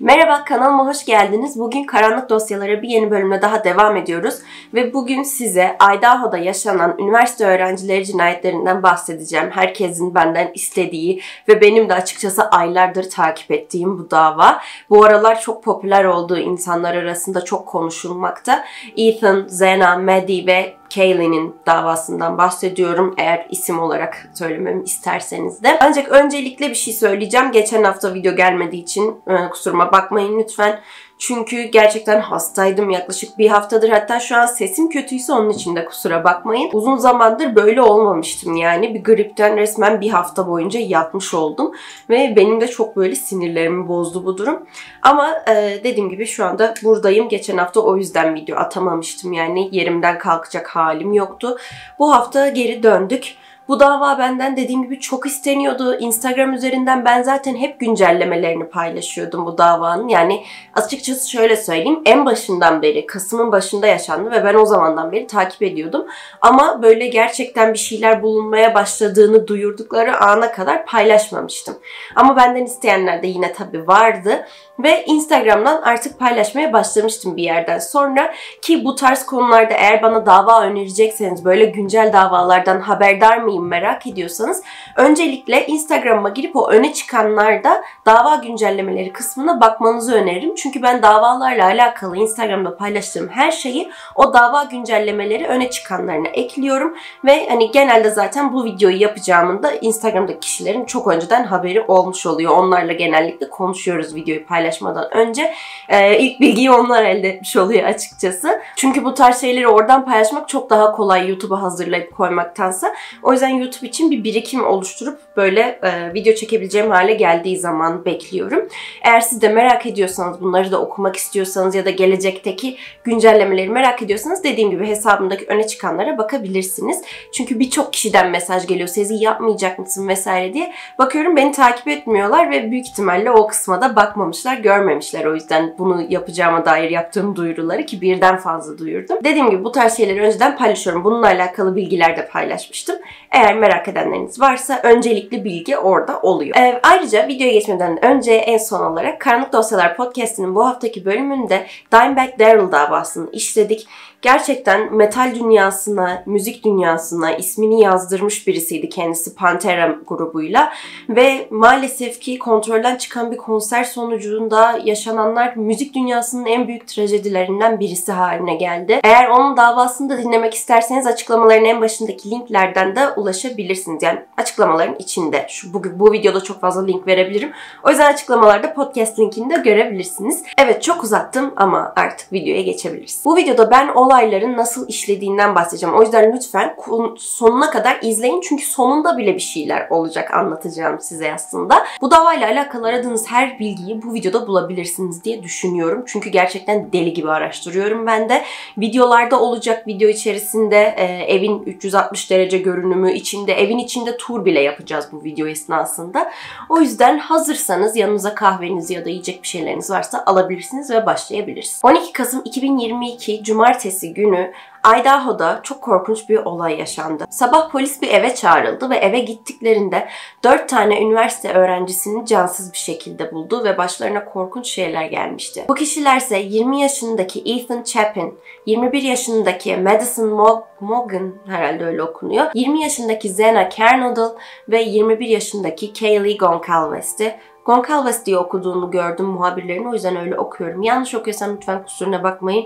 Merhaba, kanalıma hoş geldiniz. Bugün Karanlık Dosyalara bir yeni bölümle daha devam ediyoruz. Ve bugün size Idaho'da yaşanan üniversite öğrencileri cinayetlerinden bahsedeceğim. Herkesin benden istediği ve benim de açıkçası aylardır takip ettiğim bu dava. Bu aralar çok popüler olduğu insanlar arasında çok konuşulmakta. Ethan, Xena, Maddie ve Kaylee'nin davasından bahsediyorum. Eğer isim olarak söylememi isterseniz de. Ancak öncelikle bir şey söyleyeceğim. Geçen hafta video gelmediği için kusuruma bakmayın lütfen. Çünkü gerçekten hastaydım yaklaşık bir haftadır. Hatta şu an sesim kötüyse onun için de kusura bakmayın. Uzun zamandır böyle olmamıştım yani. Bir gripten resmen bir hafta boyunca yatmış oldum. Ve benim de çok böyle sinirlerimi bozdu bu durum. Ama dediğim gibi şu anda buradayım. Geçen hafta o yüzden video atamamıştım yani. Yerimden kalkacak halim yoktu. Bu hafta geri döndük. Bu dava benden dediğim gibi çok isteniyordu. Instagram üzerinden ben zaten hep güncellemelerini paylaşıyordum bu davanın. Yani açıkçası şöyle söyleyeyim. En başından beri, Kasım'ın başında yaşandı ve ben o zamandan beri takip ediyordum. Ama böyle gerçekten bir şeyler bulunmaya başladığını duyurdukları ana kadar paylaşmamıştım. Ama benden isteyenler de yine tabii vardı. Ve Instagram'dan artık paylaşmaya başlamıştım bir yerden sonra. Ki bu tarz konularda eğer bana dava önerecekseniz, böyle güncel davalardan haberdar mıyım merak ediyorsanız, öncelikle Instagram'a girip o öne çıkanlarda dava güncellemeleri kısmına bakmanızı öneririm. Çünkü ben davalarla alakalı Instagram'da paylaştığım her şeyi o dava güncellemeleri öne çıkanlarına ekliyorum. Ve hani genelde zaten bu videoyu yapacağımın da Instagram'daki kişilerin çok önceden haberi olmuş oluyor. Onlarla genellikle konuşuyoruz videoyu paylaşmadan önce. İlk bilgiyi onlar elde etmiş oluyor açıkçası. Çünkü bu tarz şeyleri oradan paylaşmak çok daha kolay YouTube'a hazırlayıp koymaktansa. O yüzden YouTube için bir birikim oluşturup böyle video çekebileceğim hale geldiği zaman bekliyorum. Eğer siz de merak ediyorsanız, bunları da okumak istiyorsanız ya da gelecekteki güncellemeleri merak ediyorsanız dediğim gibi hesabımdaki öne çıkanlara bakabilirsiniz. Çünkü birçok kişiden mesaj geliyor. Sezi yapmayacak mısın vesaire diye. Bakıyorum beni takip etmiyorlar ve büyük ihtimalle o kısma da bakmamışlar, görmemişler. O yüzden bunu yapacağıma dair yaptığım duyuruları, ki birden fazla duyurdum. Dediğim gibi bu tarz şeyleri önceden paylaşıyorum. Bununla alakalı bilgiler de paylaşmıştım. Eğer merak edenleriniz varsa öncelikli bilgi orada oluyor. Ayrıca videoya geçmeden önce en son olarak Karanlık Dosyalar Podcast'inin bu haftaki bölümünde Dimebag Darrell davasını işledik. Gerçekten metal dünyasına, müzik dünyasına ismini yazdırmış birisiydi kendisi Pantera grubuyla. Ve maalesef ki kontrolden çıkan bir konser sonucunda yaşananlar müzik dünyasının en büyük trajedilerinden birisi haline geldi. Eğer onun davasını da dinlemek isterseniz açıklamaların en başındaki linklerden de ulaşabilirsiniz. Yani açıklamaların içinde. Bu videoda çok fazla link verebilirim. O yüzden açıklamalarda podcast linkini de görebilirsiniz. Evet, çok uzattım ama artık videoya geçebiliriz. Bu videoda ben olayların nasıl işlediğinden bahsedeceğim. O yüzden lütfen sonuna kadar izleyin. Çünkü sonunda bile bir şeyler olacak anlatacağım size aslında. Bu davayla alakalı aradığınız her bilgiyi bu videoda bulabilirsiniz diye düşünüyorum. Çünkü gerçekten deli gibi araştırıyorum ben de. Videolarda olacak, video içerisinde evin 360 derece görünümü içinde, evin içinde tur bile yapacağız bu video esnasında. O yüzden hazırsanız yanınıza kahveniz ya da yiyecek bir şeyleriniz varsa alabilirsiniz ve başlayabiliriz. 12 Kasım 2022 Cumartesi günü Idaho'da çok korkunç bir olay yaşandı. Sabah polis bir eve çağrıldı ve eve gittiklerinde 4 tane üniversite öğrencisini cansız bir şekilde buldu ve başlarına korkunç şeyler gelmişti. Bu kişilerse 20 yaşındaki Ethan Chapin, 21 yaşındaki Madison Morgan, herhalde öyle okunuyor, 20 yaşındaki Xena Kernodle ve 21 yaşındaki Kaylee Goncalves'ti. Goncalves diye okuduğunu gördüm muhabirlerin, o yüzden öyle okuyorum. Yanlış okuyorsam lütfen kusuruma bakmayın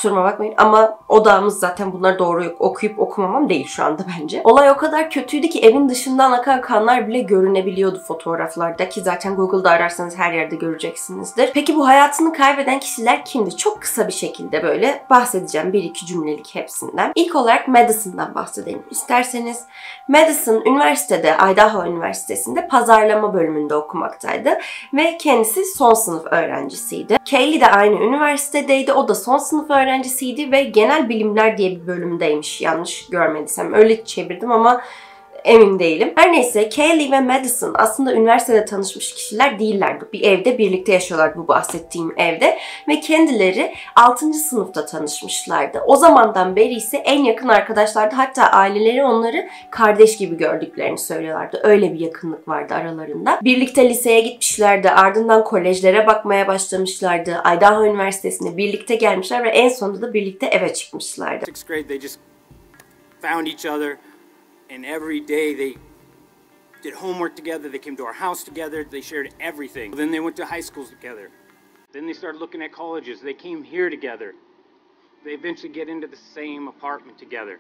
ama odağımız zaten bunları doğru okuyup okumamam değil şu anda bence. Olay o kadar kötüydü ki evin dışından akan kanlar bile görünebiliyordu fotoğraflarda, ki zaten Google'da ararsanız her yerde göreceksinizdir. Peki bu hayatını kaybeden kişiler kimdi? Çok kısa bir şekilde böyle bahsedeceğim, bir iki cümlelik hepsinden. İlk olarak Madison'dan bahsedelim isterseniz. Madison üniversitede, Idaho Üniversitesi'nde pazarlama bölümünde okumaktaydı. Ve kendisi son sınıf öğrencisiydi. Kaylee de aynı üniversitedeydi. O da son sınıf öğrencisiydi ve genel bilimler diye bir bölümdeymiş. Yanlış görmediysem öyle çevirdim ama Emin değilim. Her neyse Kaylee ve Madison aslında üniversitede tanışmış kişiler değillerdi. Bir evde birlikte yaşıyorlardı bu bahsettiğim evde. Ve kendileri 6. sınıfta tanışmışlardı. O zamandan beri ise en yakın arkadaşlardı. Hatta aileleri onları kardeş gibi gördüklerini söylüyorlardı. Öyle bir yakınlık vardı aralarında. Birlikte liseye gitmişlerdi. Ardından kolejlere bakmaya başlamışlardı. Idaho Üniversitesi'ne birlikte gelmişler ve en sonunda da birlikte eve çıkmışlardı. Sixth grade, they just found each other, and every day they did homework together. They came to our house together. They shared everything. Then they went to high schools together. Then they started looking at colleges. They came here together. They eventually get into the same apartment together.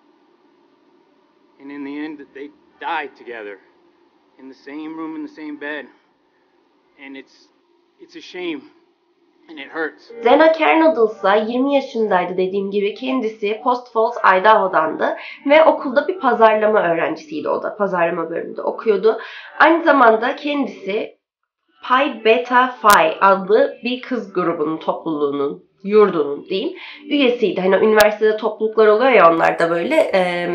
And in the end, they died together in the same room, in the same bed. And it's a shame. And it hurts. Zena Kernodle ise 20 yaşındaydı dediğim gibi. Kendisi Post Falls, Idaho'dandı ve okulda bir pazarlama öğrencisiydi o da. Pazarlama bölümünde okuyordu. Aynı zamanda kendisi Pi Beta Phi adlı bir kız grubunun, topluluğunun, yurdunun diyeyim, üyesiydi. Hani üniversitede topluluklar oluyor ya, onlar da böyle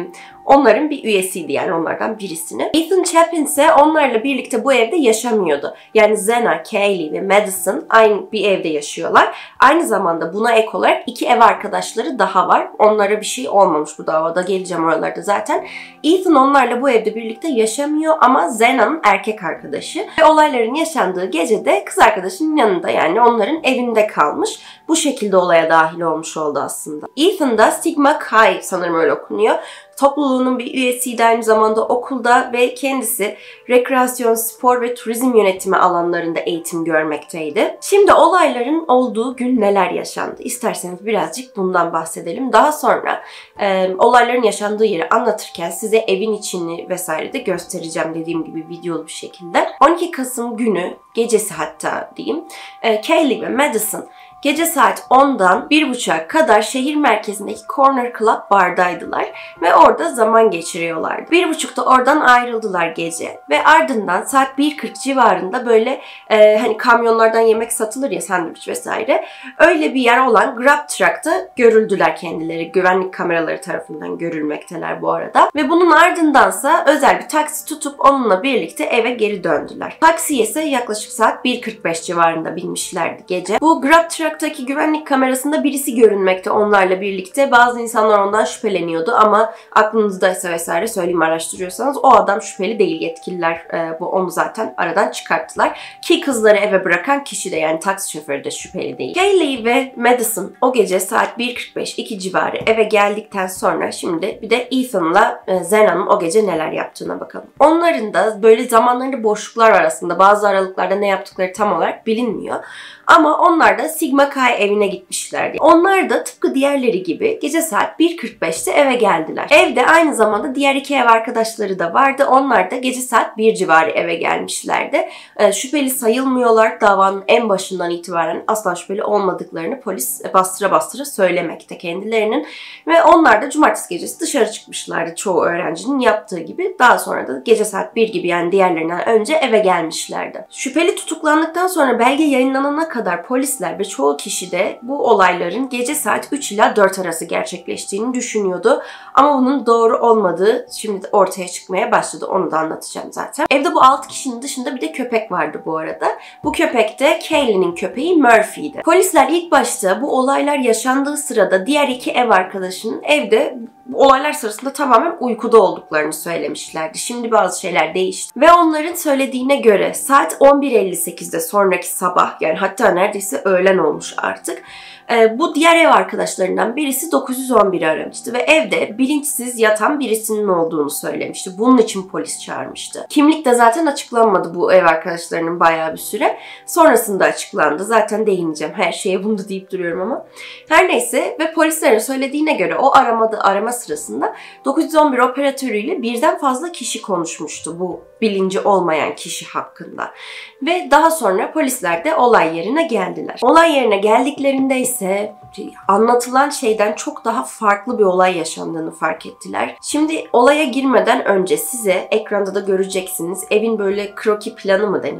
onların bir üyesiydi, yani onlardan birisini. Ethan Chapin ise onlarla birlikte bu evde yaşamıyordu. Yani Zena, Kaylee ve Madison aynı bir evde yaşıyorlar. Aynı zamanda buna ek olarak 2 ev arkadaşları daha var. Onlara bir şey olmamış bu davada. Geleceğim oralarda zaten. Ethan onlarla bu evde birlikte yaşamıyor ama Zena'nın erkek arkadaşı. Ve olayların yaşandığı gecede kız arkadaşının yanında, yani onların evinde kalmış. Bu şekilde olaya dahil olmuş oldu aslında. Ethan da Sigma Chi, sanırım öyle okunuyor, topluluğunun bir üyesiydi aynı zamanda okulda ve kendisi rekreasyon, spor ve turizm yönetimi alanlarında eğitim görmekteydi. Şimdi olayların olduğu gün neler yaşandı? İsterseniz birazcık bundan bahsedelim. Daha sonra olayların yaşandığı yeri anlatırken size evin içini vesaire de göstereceğim, dediğim gibi videolu bir şekilde. 12 Kasım günü gecesi hatta diyeyim, Kaylee ve Madison gece saat 10'dan 1.30'a kadar şehir merkezindeki Corner Club bardaydılar ve orada zaman geçiriyorlardı. 1.30'da oradan ayrıldılar gece ve ardından saat 1.40 civarında böyle hani kamyonlardan yemek satılır ya, sandviç vesaire, öyle bir yer olan Grab Truck'ta görüldüler kendileri. Güvenlik kameraları tarafından görülmekteler bu arada. Ve bunun ardındansa özel bir taksi tutup onunla birlikte eve geri döndüler. Taksiye ise yaklaşık saat 1.45 civarında binmişlerdi gece. Bu Grab Truck'taki güvenlik kamerasında birisi görünmekte onlarla birlikte. Bazı insanlar ondan şüpheleniyordu ama aklınızdaysa vesaire söyleyeyim, araştırıyorsanız o adam şüpheli değil. Yetkililer onu zaten aradan çıkarttılar. Ki kızları eve bırakan kişi de, yani taksi şoförü de şüpheli değil. Kaylee ve Madison o gece saat 1.45-2 civarı eve geldikten sonra şimdi bir de Ethan'la Zena'nın o gece neler yaptığına bakalım. Onların da böyle zamanlarında boşluklar arasında, bazı aralıklarda ne yaptıkları tam olarak bilinmiyor. Ama onlar da Sigma Chi evine gitmişlerdi. Onlar da tıpkı diğerleri gibi gece saat 1.45'te eve geldiler. Evde aynı zamanda diğer 2 ev arkadaşları da vardı. Onlar da gece saat 1 civarı eve gelmişlerdi. Şüpheli sayılmıyorlar. Davanın en başından itibaren asla şüpheli olmadıklarını polis bastıra bastıra söylemekte kendilerinin. Ve onlar da cumartesi gecesi dışarı çıkmışlardı, çoğu öğrencinin yaptığı gibi. Daha sonra da gece saat 1 gibi, yani diğerlerinden önce eve gelmişlerdi. Şüpheli tutuklandıktan sonra belge yayınlanana kadar polisler ve çoğu kişi de bu olayların gece saat 3 ila 4 arası gerçekleştiğini düşünüyordu. Ama bunun doğru olmadığı şimdi ortaya çıkmaya başladı. Onu da anlatacağım zaten. Evde bu 6 kişinin dışında bir de köpek vardı bu arada. Bu köpek de Kaylee'nin köpeği Murphy'ydi. Polisler ilk başta bu olaylar yaşandığı sırada diğer 2 ev arkadaşının evde bu olaylar sırasında tamamen uykuda olduklarını söylemişlerdi. Şimdi bazı şeyler değişti. Ve onların söylediğine göre saat 11.58'de sonraki sabah, yani hatta neredeyse öğlen olmuş artık, bu diğer ev arkadaşlarından birisi 911'i aramıştı ve evde bilinçsiz yatan birisinin olduğunu söylemişti. Bunun için polis çağırmıştı. Kimlik de zaten açıklanmadı bu ev arkadaşlarının bayağı bir süre. Sonrasında açıklandı. Zaten değineceğim her şeye, bunu da deyip duruyorum ama. Her neyse, ve polislerin söylediğine göre o arama sırasında 911 operatörüyle birden fazla kişi konuşmuştu bu bilinci olmayan kişi hakkında. Ve daha sonra polisler de olay yerine geldiler. Olay yerine geldiklerinde ise anlatılan şeyden çok daha farklı bir olay yaşandığını fark ettiler. Şimdi olaya girmeden önce size ekranda da göreceksiniz, evin böyle kroki planı mı denir?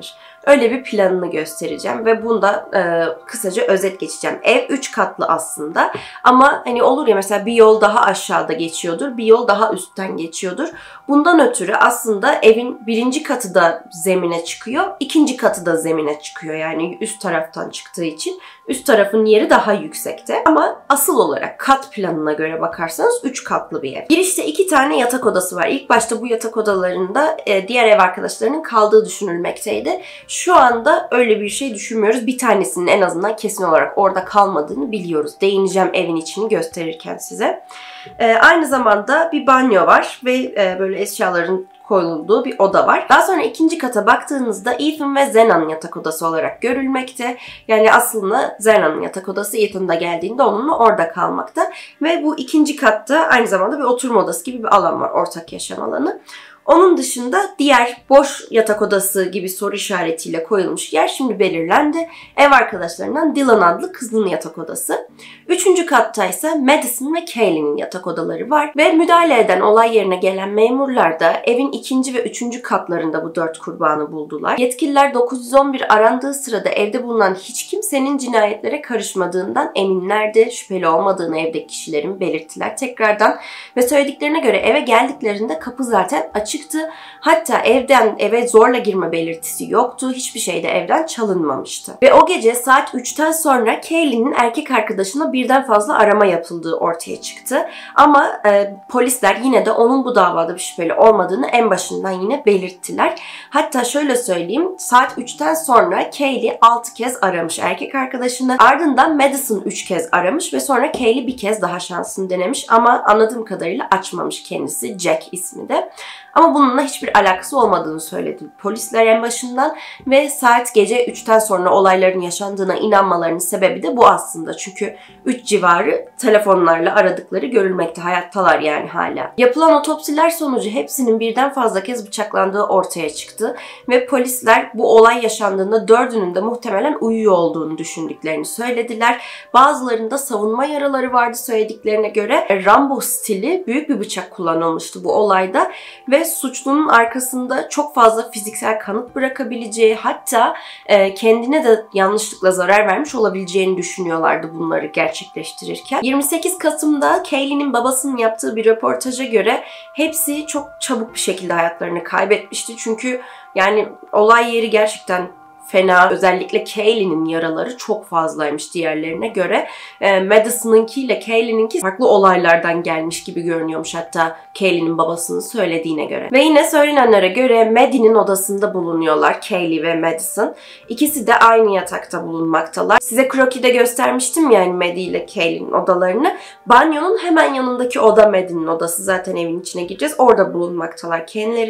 Öyle bir planını göstereceğim ve bunda kısaca özet geçeceğim. Ev 3 katlı aslında ama hani olur ya mesela bir yol daha aşağıda geçiyordur, bir yol daha üstten geçiyordur. Bundan ötürü aslında evin birinci katı da zemine çıkıyor, ikinci katı da zemine çıkıyor. Yani üst taraftan çıktığı için üst tarafın yeri daha yüksekte. Ama asıl olarak kat planına göre bakarsanız 3 katlı bir ev. Girişte 2 tane yatak odası var. İlk başta bu yatak odalarında diğer ev arkadaşlarının kaldığı düşünülmekteydi. Şu anda öyle bir şey düşünmüyoruz. Bir tanesinin en azından kesin olarak orada kalmadığını biliyoruz. Değineceğim evin içini gösterirken size. Aynı zamanda bir banyo var ve böyle eşyaların koyulduğu bir oda var. Daha sonra ikinci kata baktığınızda Ethan ve Zena'nın yatak odası olarak görülmekte. Yani aslında Zena'nın yatak odası Ethan da geldiğinde onunla orada kalmakta. Ve bu ikinci katta aynı zamanda bir oturma odası gibi bir alan var. Ortak yaşam alanı. Onun dışında diğer boş yatak odası gibi soru işaretiyle koyulmuş yer şimdi belirlendi. Ev arkadaşlarından Dylan adlı kızının yatak odası. Üçüncü katta ise Madison ve Kaylee'nin yatak odaları var. Ve müdahale eden olay yerine gelen memurlar da evin ikinci ve üçüncü katlarında bu 4 kurbanı buldular. Yetkililer 911 arandığı sırada evde bulunan hiç kimsenin cinayetlere karışmadığından eminlerdi. Şüpheli olmadığını evdeki kişilerin belirttiler tekrardan. Ve söylediklerine göre eve geldiklerinde kapı zaten açık. Hatta evden eve zorla girme belirtisi yoktu. Hiçbir şey de evden çalınmamıştı. Ve o gece saat 3'ten sonra Kaylee'nin erkek arkadaşına birden fazla arama yapıldığı ortaya çıktı. Ama polisler yine de onun bu davada bir şüpheli olmadığını en başından yine belirttiler. Hatta şöyle söyleyeyim, saat 3'ten sonra Kaylee 6 kez aramış erkek arkadaşını. Ardından Madison 3 kez aramış ve sonra Kaylee bir kez daha şansını denemiş ama anladığım kadarıyla açmamış kendisi. Jack ismi de. Ama bununla hiçbir alakası olmadığını söyledi polisler en başından ve saat gece 3'ten sonra olayların yaşandığına inanmalarının sebebi de bu aslında. Çünkü 3 civarı telefonlarla aradıkları görülmekte, hayattalar yani hala. Yapılan otopsiler sonucu hepsinin birden fazla kez bıçaklandığı ortaya çıktı ve polisler bu olay yaşandığında 4'ünün de muhtemelen uyuyor olduğunu düşündüklerini söylediler. Bazılarında savunma yaraları vardı söylediklerine göre. Rambo stili büyük bir bıçak kullanılmıştı bu olayda ve suçlunun arkasında çok fazla fiziksel kanıt bırakabileceği, hatta kendine de yanlışlıkla zarar vermiş olabileceğini düşünüyorlardı bunları gerçekleştirirken. 28 Kasım'da Kaylee'nin babasının yaptığı bir röportaja göre hepsi çok çabuk bir şekilde hayatlarını kaybetmişti. Çünkü yani olay yeri gerçekten fena. Özellikle Kaylee'nin yaraları çok fazlaymış diğerlerine göre. Madison'ınki ile Kaylee'ninki farklı olaylardan gelmiş gibi görünüyormuş hatta Kaylee'nin babasının söylediğine göre. Ve yine söylenenlere göre Maddie'nin odasında bulunuyorlar Kaylee ve Madison. İkisi de aynı yatakta bulunmaktalar. Size Croquis'de göstermiştim yani Maddie ile Kaylee'nin odalarını. Banyonun hemen yanındaki oda Maddie'nin odası. Zaten evin içine gireceğiz. Orada bulunmaktalar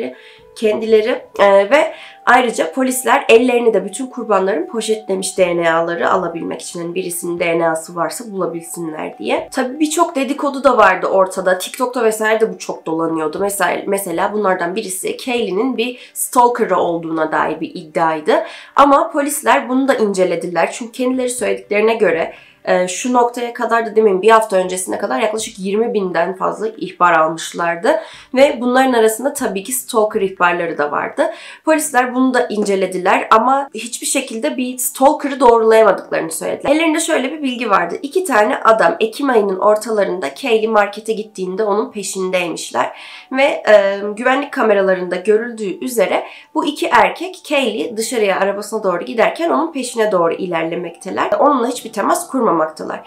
kendileri ve ayrıca polisler ellerini de bütün kurbanların poşetlemiş DNA'ları alabilmek için. Yani birisinin DNA'sı varsa bulabilsinler diye. Tabii birçok dedikodu da vardı ortada. TikTok'ta vesaire de bu çok dolanıyordu. Mesela bunlardan birisi Kaylee'nin bir stalker'ı olduğuna dair bir iddiaydı. Ama polisler bunu da incelediler. Çünkü kendileri söylediklerine göre şu noktaya kadar da demin bir hafta öncesine kadar yaklaşık 20.000'den fazla ihbar almışlardı. Ve bunların arasında tabii ki stalker ihbarları da vardı. Polisler bunu da incelediler ama hiçbir şekilde bir stalker'ı doğrulayamadıklarını söylediler. Ellerinde şöyle bir bilgi vardı. 2 tane adam Ekim ayının ortalarında Kaylee markete gittiğinde onun peşindeymişler. Ve güvenlik kameralarında görüldüğü üzere bu 2 erkek Kaylee dışarıya arabasına doğru giderken onun peşine doğru ilerlemekteler. Onunla hiçbir temas kurmamaktalar.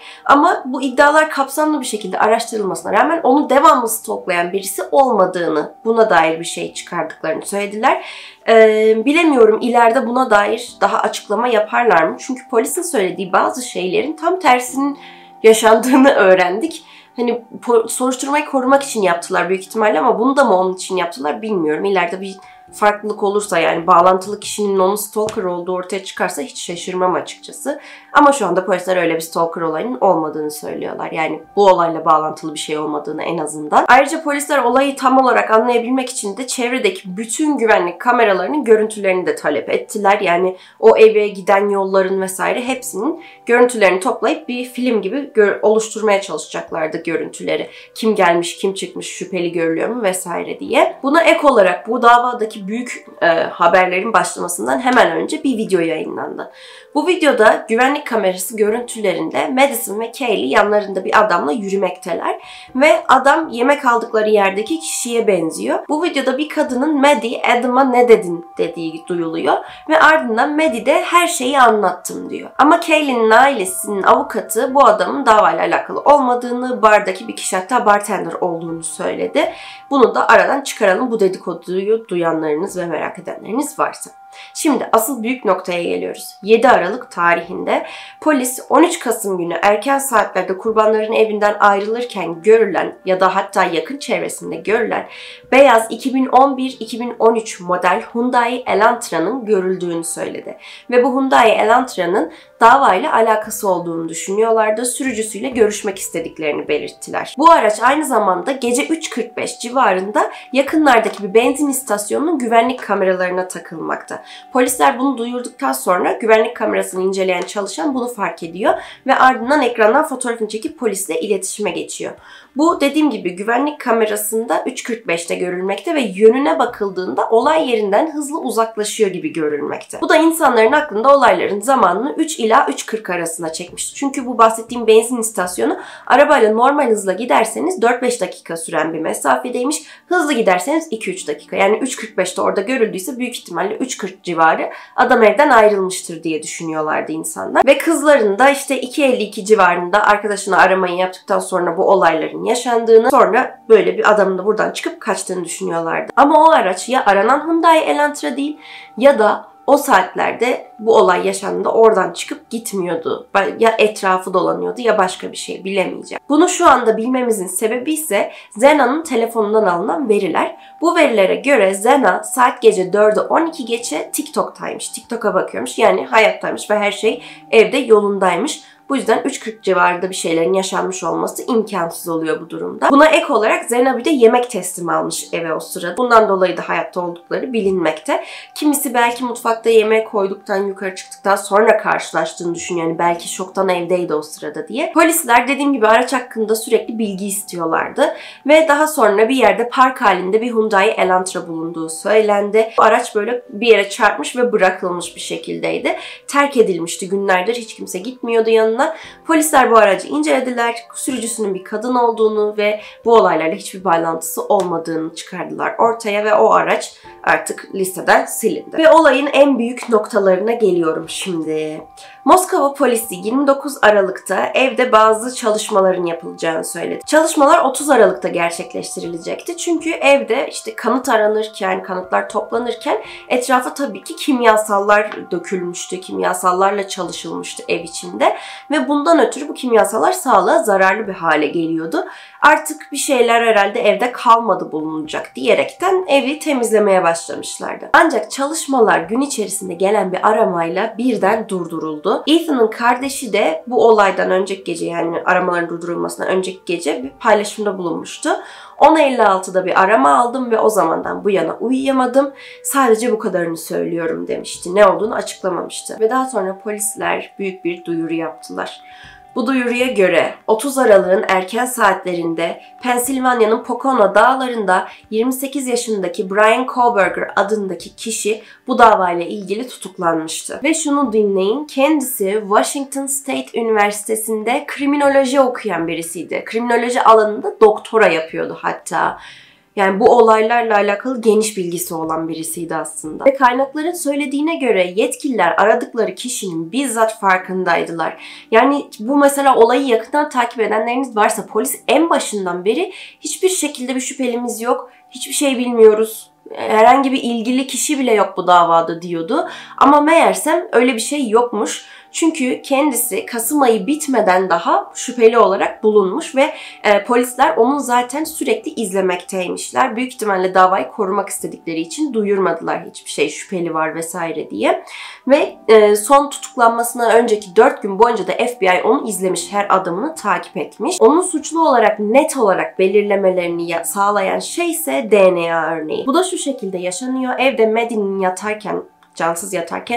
Ama bu iddialar kapsamlı bir şekilde araştırılmasına rağmen onu devamlı stalklayan birisi olmadığını, buna dair bir şey çıkardıklarını söylediler. Bilemiyorum ileride buna dair daha açıklama yaparlar mı? Çünkü polisin söylediği bazı şeylerin tam tersinin yaşandığını öğrendik. Hani soruşturmayı korumak için yaptılar büyük ihtimalle ama bunu da mı onun için yaptılar bilmiyorum. İleride bir farklılık olursa yani bağlantılı kişinin onun stalker olduğu ortaya çıkarsa hiç şaşırmam açıkçası. Ama şu anda polisler öyle bir stalker olayının olmadığını söylüyorlar. Yani bu olayla bağlantılı bir şey olmadığını en azından. Ayrıca polisler olayı tam olarak anlayabilmek için de çevredeki bütün güvenlik kameralarının görüntülerini de talep ettiler. Yani o eve giden yolların vesaire hepsinin görüntülerini toplayıp bir film gibi oluşturmaya çalışacaklardı görüntüleri. Kim gelmiş, kim çıkmış, şüpheli görülüyor mu vesaire diye. Buna ek olarak bu davadaki Türkiye'deki büyük haberlerin başlamasından hemen önce bir video yayınlandı. Bu videoda güvenlik kamerası görüntülerinde Madison ve Kaylee yanlarında bir adamla yürümekteler ve adam yemek aldıkları yerdeki kişiye benziyor. Bu videoda bir kadının Maddie, Adam'a ne dedin dediği duyuluyor ve ardından Maddie de her şeyi anlattım diyor. Ama Kaylee'nin ailesinin avukatı bu adamın davayla alakalı olmadığını, bardaki bir kişi hatta bartender olduğunu söyledi. Bunu da aradan çıkaralım, bu dedikoduyu duyanlarınız ve merak edenleriniz varsa. Şimdi asıl büyük noktaya geliyoruz. 7 Aralık tarihinde polis 13 Kasım günü erken saatlerde kurbanların evinden ayrılırken görülen ya da hatta yakın çevresinde görülen beyaz 2011-2013 model Hyundai Elantra'nın görüldüğünü söyledi. Ve bu Hyundai Elantra'nın davayla alakası olduğunu düşünüyorlardı. Sürücüsüyle görüşmek istediklerini belirttiler. Bu araç aynı zamanda gece 3.45 civarında yakınlardaki bir benzin istasyonunun güvenlik kameralarına takılmakta. Polisler bunu duyurduktan sonra güvenlik kamerasını inceleyen çalışan bunu fark ediyor ve ardından ekrandan fotoğrafını çekip polisle iletişime geçiyor. Bu dediğim gibi güvenlik kamerasında 3.45'te görülmekte ve yönüne bakıldığında olay yerinden hızlı uzaklaşıyor gibi görülmekte. Bu da insanların aklında olayların zamanını 3 ila 3.40 arasına çekmiş. Çünkü bu bahsettiğim benzin istasyonu arabayla normal hızla giderseniz 4-5 dakika süren bir mesafedeymiş. Hızlı giderseniz 2-3 dakika. Yani 3.45'te orada görüldüyse büyük ihtimalle 3.40 civarı adam evden ayrılmıştır diye düşünüyorlardı insanlar. Ve kızların da işte 2.52 civarında arkadaşına aramayı yaptıktan sonra bu olayların yaşandığını, sonra böyle bir adamın da buradan çıkıp kaçtığını düşünüyorlardı. Ama o araç ya aranan Hyundai Elantra değil ya da o saatlerde bu olay yaşandığında oradan çıkıp gitmiyordu. Ya etrafı dolanıyordu ya başka bir şey, bilemeyeceğim. Bunu şu anda bilmemizin sebebi ise Zena'nın telefonundan alınan veriler. Bu verilere göre Zena saat gece 4'e 12 geçe TikTok'taymış. TikTok'a bakıyormuş, yani hayattaymış ve her şey evde yolundaymış. Bu yüzden 3.40 civarında bir şeylerin yaşanmış olması imkansız oluyor bu durumda. Buna ek olarak Zena bir de yemek teslimi almış eve o sırada. Bundan dolayı da hayatta oldukları bilinmekte. Kimisi belki mutfakta yemek koyduktan, yukarı çıktıktan sonra karşılaştığını düşünüyor. Yani belki şoktan evdeydi o sırada diye. Polisler dediğim gibi araç hakkında sürekli bilgi istiyorlardı. Ve daha sonra bir yerde park halinde bir Hyundai Elantra bulunduğu söylendi. Bu araç böyle bir yere çarpmış ve bırakılmış bir şekildeydi. Terk edilmişti günlerdir. Hiç kimse gitmiyordu yanına. Polisler bu aracı incelediler. Sürücüsünün bir kadın olduğunu ve bu olaylarla hiçbir bağlantısı olmadığını çıkardılar ortaya ve o araç artık listeden silindi. Ve olayın en büyük noktalarına geliyorum şimdi. Moskova polisi 29 Aralık'ta evde bazı çalışmaların yapılacağını söyledi. Çalışmalar 30 Aralık'ta gerçekleştirilecekti. Çünkü evde işte kanıt aranırken, kanıtlar toplanırken etrafa tabii ki kimyasallar dökülmüştü. Kimyasallarla çalışılmıştı ev içinde. Ve bundan ötürü bu kimyasallar sağlığa zararlı bir hale geliyordu. Artık bir şeyler herhalde evde kalmadı bulunacak diyerekten evi temizlemeye başlamışlardı. Ancak çalışmalar gün içerisinde gelen bir aramayla birden durduruldu. Ethan'ın kardeşi de bu olaydan önceki gece, yani aramaların durdurulmasından önceki gece bir paylaşımda bulunmuştu. 10.56'da bir arama aldım ve o zamandan bu yana uyuyamadım. Sadece bu kadarını söylüyorum demişti. Ne olduğunu açıklamamıştı. Ve daha sonra polisler büyük bir duyuru yaptılar. Bu duyuruya göre 30 Aralık'ın erken saatlerinde Pensilvanya'nın Pocono dağlarında 28 yaşındaki Brian Koberger adındaki kişi bu davayla ilgili tutuklanmıştı. Ve şunu dinleyin, kendisi Washington State Üniversitesi'nde kriminoloji okuyan birisiydi. Kriminoloji alanında doktora yapıyordu hatta. Yani bu olaylarla alakalı geniş bilgisi olan birisiydi aslında. Ve kaynakların söylediğine göre yetkililer aradıkları kişinin bizzat farkındaydılar. Yani bu mesela olayı yakından takip edenleriniz varsa, polis en başından beri hiçbir şekilde bir şüphelimiz yok, hiçbir şey bilmiyoruz, herhangi bir ilgili kişi bile yok bu davada diyordu. Ama meğersem öyle bir şey yokmuş. Çünkü kendisi Kasım ayı bitmeden daha şüpheli olarak bulunmuş ve polisler onu zaten sürekli izlemekteymişler. Büyük ihtimalle davayı korumak istedikleri için duyurmadılar hiçbir şey şüpheli var vesaire diye. Ve son tutuklanmasına önceki 4 gün boyunca da FBI onu izlemiş, her adımını takip etmiş. Onun suçlu olarak net olarak belirlemelerini sağlayan şey ise DNA örneği. Bu da şu şekilde yaşanıyor. Evde Maddie'nin yatarken, cansız yatarken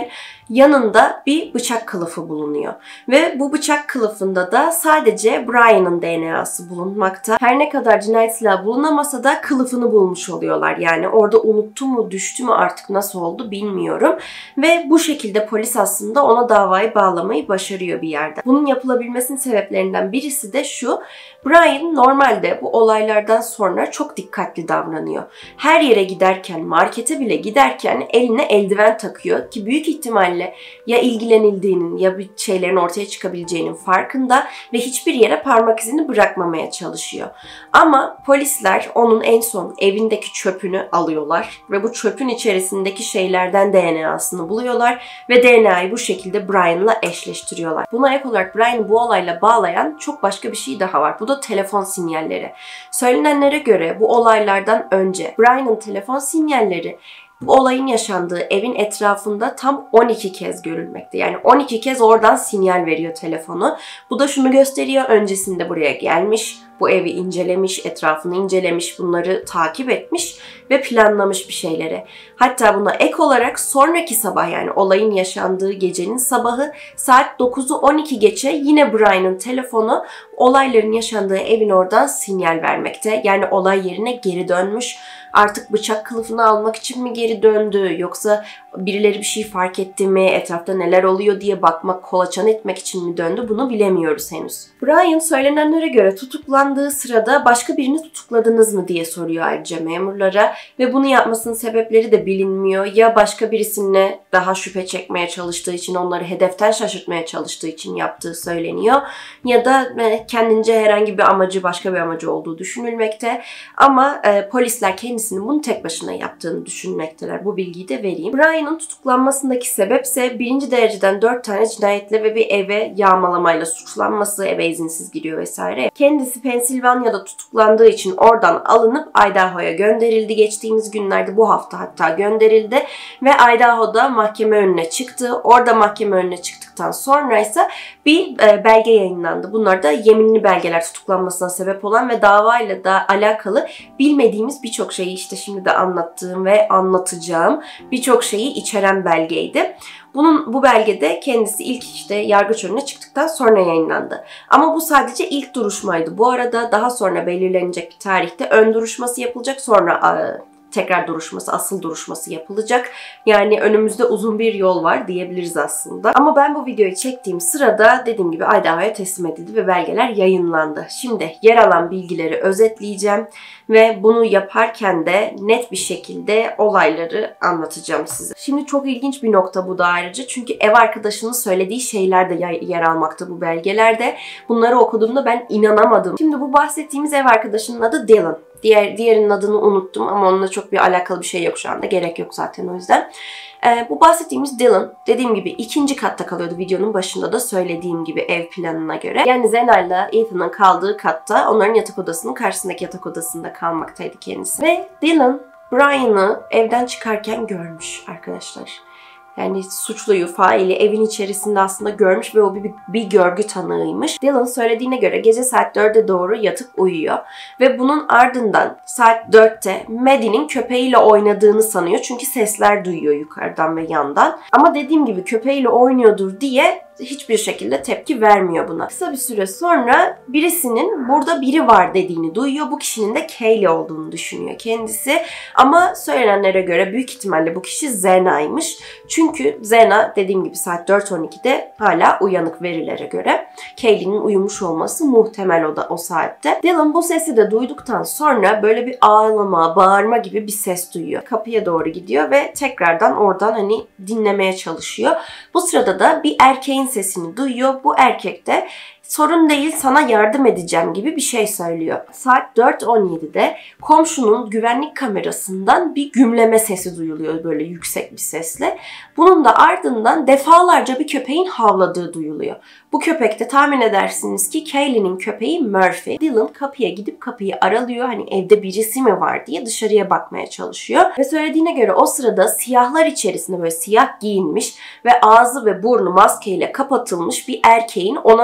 Yanında bir bıçak kılıfı bulunuyor. Ve bu bıçak kılıfında da sadece Brian'ın DNA'sı bulunmakta. Her ne kadar cinayet silahı bulunamasa da kılıfını bulmuş oluyorlar. Yani orada unuttu mu, düştü mü, artık nasıl oldu bilmiyorum. Ve bu şekilde polis aslında ona davayı bağlamayı başarıyor bir yerde. Bunun yapılabilmesinin sebeplerinden birisi de şu: Brian normalde bu olaylardan sonra çok dikkatli davranıyor. Her yere giderken, markete bile giderken eline eldiven takıyor ki büyük ihtimalle ya ilgilenildiğinin ya bir şeylerin ortaya çıkabileceğinin farkında ve hiçbir yere parmak izini bırakmamaya çalışıyor. Ama polisler onun en son evindeki çöpünü alıyorlar ve bu çöpün içerisindeki şeylerden DNA'sını buluyorlar ve DNA'yı bu şekilde Brian'la eşleştiriyorlar. Buna ek olarak Brian'ı bu olayla bağlayan çok başka bir şey daha var. Bu da telefon sinyalleri. Söylenenlere göre bu olaylardan önce Brian'ın telefon sinyalleri bu olayın yaşandığı evin etrafında tam 12 kez görülmekte. Yani 12 kez oradan sinyal veriyor telefonu. Bu da şunu gösteriyor: öncesinde buraya gelmiş, bu evi incelemiş, etrafını incelemiş, bunları takip etmiş ve planlamış bir şeyleri. Hatta buna ek olarak sonraki sabah, yani olayın yaşandığı gecenin sabahı saat 9'u 12 geçe yine Brian'ın telefonu olayların yaşandığı evin oradan sinyal vermekte. Yani olay yerine geri dönmüş. Artık bıçak kılıfını almak için mi geri döndü, yoksa birileri bir şey fark etti mi, etrafta neler oluyor diye bakmak, kolaçan etmek için mi döndü, bunu bilemiyoruz henüz. Brian söylenenlere göre tutuklandığı sırada başka birini tutukladınız mı diye soruyor ayrıca memurlara ve bunu yapmasının sebepleri de bilinmiyor. Ya başka birisine daha şüphe çekmeye çalıştığı için, onları hedeften şaşırtmaya çalıştığı için yaptığı söyleniyor ya da kendince herhangi bir amacı, başka bir amacı olduğu düşünülmekte. Ama polisler kendisinin bunu tek başına yaptığını düşünmekteler. Bu bilgiyi de vereyim. Brian'ın tutuklanmasındaki sebep ise birinci dereceden 4 tane cinayetle ve bir eve yağmalamayla suçlanması, eve izinsiz giriyor vesaire. Kendisi Pensilvanya'da tutuklandığı için oradan alınıp Idaho'ya gönderildi. Geçtiğimiz günlerde, bu hafta hatta gönderildi ve Idaho'da mahkeme önüne çıktı. Orada mahkeme önüne çıktıktan sonra ise bir belge yayınlandı. Bunlar da yeminli belgeler, tutuklanmasına sebep olan ve davayla da alakalı bilmediğimiz birçok şeyi, işte şimdi de anlattığım ve anlatacağım birçok şeyi içeren belgeydi. Bu belgede kendisi ilk yargıç önüne çıktıktan sonra yayınlandı. Ama bu sadece ilk duruşmaydı. Bu arada daha sonra belirlenecek bir tarihte ön duruşması yapılacak. Sonra tekrar duruşması, asıl duruşması yapılacak. Yani önümüzde uzun bir yol var diyebiliriz aslında. Ama ben bu videoyu çektiğim sırada dediğim gibi Idaho'ya teslim edildi ve belgeler yayınlandı. Şimdi yer alan bilgileri özetleyeceğim ve bunu yaparken de net bir şekilde olayları anlatacağım size. Şimdi çok ilginç bir nokta bu da ayrıca. Çünkü ev arkadaşının söylediği şeyler de yer almakta bu belgelerde. Bunları okuduğumda ben inanamadım. Şimdi bu bahsettiğimiz ev arkadaşının adı Dylan. Diğerinin adını unuttum ama onunla çok bir alakalı bir şey yok şu anda. Gerek yok zaten o yüzden. Bu bahsettiğimiz Dylan, dediğim gibi 2. katta kalıyordu, videonun başında da söylediğim gibi ev planına göre. Yani Zena'yla Ethan'ın kaldığı katta, onların yatak odasının karşısındaki yatak odasında kalmaktaydı kendisi. Ve Dylan Brian'ı evden çıkarken görmüş arkadaşlar. Yani suçluyu, faili evin içerisinde aslında görmüş ve o bir görgü tanığıymış. Dylan söylediğine göre gece saat 4'e doğru yatıp uyuyor. Ve bunun ardından saat 4'te Maddie'nin köpeğiyle oynadığını sanıyor. Çünkü sesler duyuyor yukarıdan ve yandan. Ama dediğim gibi köpeğiyle oynuyordur diye hiçbir şekilde tepki vermiyor buna. Kısa bir süre sonra birisinin burada biri var dediğini duyuyor. Bu kişinin de Kaylee olduğunu düşünüyor kendisi. Ama söylenenlere göre büyük ihtimalle bu kişi Zena'ymış. Çünkü Zena dediğim gibi saat 4:12'de hala uyanık verilere göre. Kaylee'nin uyumuş olması muhtemel o saatte. Dylan bu sesi de duyduktan sonra böyle bir ağlama, bağırma gibi bir ses duyuyor. Kapıya doğru gidiyor ve tekrardan oradan dinlemeye çalışıyor. Bu sırada da bir erkeğin sesini duyuyor. Bu erkek de sorun değil, sana yardım edeceğim gibi bir şey söylüyor. Saat 4:17'de komşunun güvenlik kamerasından bir gümleme sesi duyuluyor böyle yüksek bir sesle. Bunun da ardından defalarca bir köpeğin havladığı duyuluyor. Bu köpek de tahmin edersiniz ki Kaylee'nin köpeği Murphy. Dylan kapıya gidip kapıyı aralıyor. Evde birisi mi var diye dışarıya bakmaya çalışıyor. Ve söylediğine göre o sırada siyahlar içerisinde böyle siyah giyinmiş ve ağzı ve burnu maskeyle kapatılmış bir erkeğin ona doğru geldiğini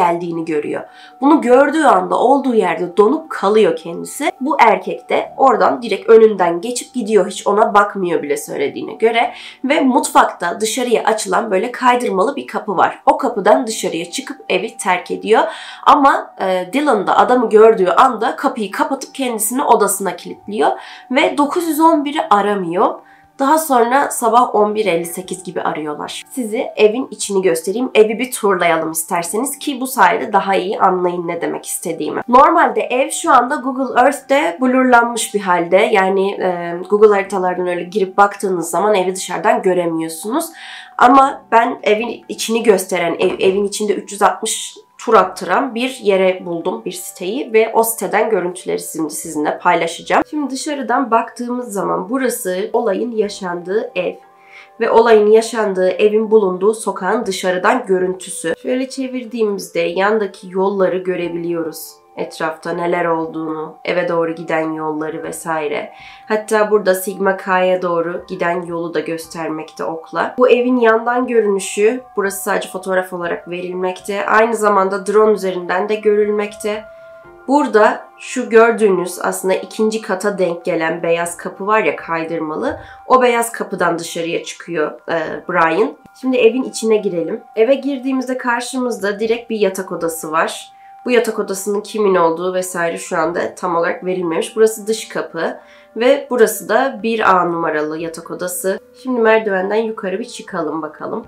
geldiğini görüyor. Bunu gördüğü anda olduğu yerde donup kalıyor kendisi. Bu erkek de oradan direkt önünden geçip gidiyor. Hiç ona bakmıyor bile söylediğine göre. Ve mutfakta dışarıya açılan böyle kaydırmalı bir kapı var. O kapıdan dışarıya çıkıp evi terk ediyor. Ama Dylan da adamı gördüğü anda kapıyı kapatıp kendisini odasına kilitliyor. Ve 911'i aramıyor. Daha sonra sabah 11:58 gibi arıyorlar. Size evin içini göstereyim. Evi bir turlayalım isterseniz ki bu sayede daha iyi anlayın ne demek istediğimi. Normalde ev şu anda Google Earth'te blurlanmış bir halde. Yani Google haritalardan öyle girip baktığınız zaman evi dışarıdan göremiyorsunuz. Ama ben evin içini gösteren, evin içinde 360 tur attıran bir yere buldum, bir siteyi ve o siteden görüntüleri şimdi sizinle paylaşacağım. Şimdi dışarıdan baktığımız zaman burası olayın yaşandığı ev ve olayın yaşandığı evin bulunduğu sokağın dışarıdan görüntüsü. Şöyle çevirdiğimizde yandaki yolları görebiliyoruz. Etrafta neler olduğunu, eve doğru giden yolları vesaire. Hatta burada Sigma K'ya doğru giden yolu da göstermekte okla. Bu evin yandan görünüşü, burası sadece fotoğraf olarak verilmekte. Aynı zamanda drone üzerinden de görülmekte. Burada şu gördüğünüz aslında ikinci kata denk gelen beyaz kapı var ya, kaydırmalı. O beyaz kapıdan dışarıya çıkıyor Brian. Şimdi evin içine girelim. Eve girdiğimizde karşımızda direkt bir yatak odası var. Bu yatak odasının kimin olduğu vesaire şu anda tam olarak verilmemiş. Burası dış kapı ve burası da 1A numaralı yatak odası. Şimdi merdivenden yukarı bir çıkalım bakalım.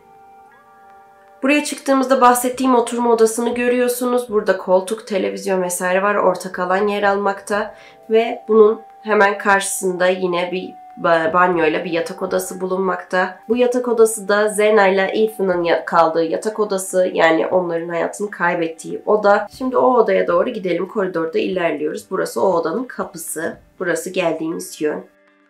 Buraya çıktığımızda bahsettiğim oturma odasını görüyorsunuz. Burada koltuk, televizyon vesaire var. Ortak alan yer almakta ve bunun hemen karşısında yine bir banyoyla bir yatak odası bulunmakta. Bu yatak odası da Zena ile Ethan'ın kaldığı yatak odası, yani onların hayatını kaybettiği oda. Şimdi o odaya doğru gidelim. Koridorda ilerliyoruz. Burası o odanın kapısı. Burası geldiğimiz yön.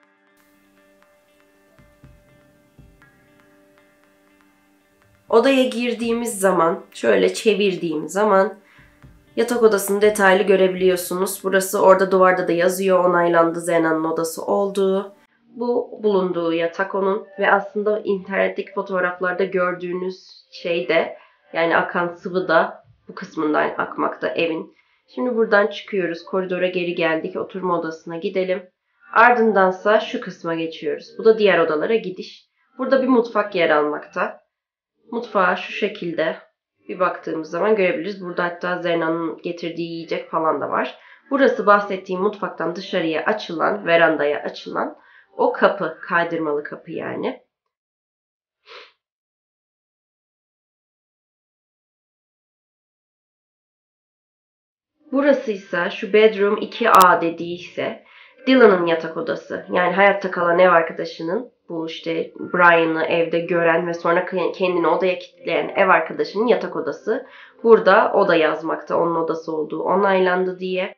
Odaya girdiğimiz zaman, şöyle çevirdiğim zaman yatak odasını detaylı görebiliyorsunuz. Burası orada duvarda da yazıyor, onaylandı, Zena'nın odası olduğu. Bu bulunduğu yatak onun ve aslında internetteki fotoğraflarda gördüğünüz şey de, yani akan sıvı da bu kısmından akmakta evin. Şimdi buradan çıkıyoruz, koridora geri geldik, oturma odasına gidelim. Ardındansa şu kısma geçiyoruz. Bu da diğer odalara gidiş. Burada bir mutfak yer almakta. Mutfağa şu şekilde bir baktığımız zaman görebiliriz. Burada hatta Zena'nın getirdiği yiyecek falan da var. Burası bahsettiğim mutfaktan dışarıya açılan, verandaya açılan o kapı, kaydırmalı kapı yani. Burası ise şu bedroom 2A dediği ise Dylan'ın yatak odası. Yani hayatta kalan ev arkadaşının, bu işte Brian'ı evde gören ve sonra kendini odaya kilitleyen ev arkadaşının yatak odası. Burada oda yazmakta, onun odası olduğu onaylandı diye.